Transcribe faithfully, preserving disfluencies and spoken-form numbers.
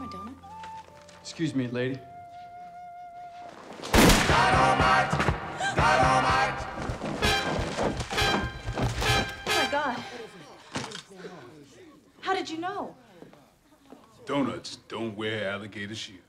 a donut? Excuse me, lady. Dynamite! Dynamite! Oh, my God. How did you know? Donuts don't wear alligator shoes.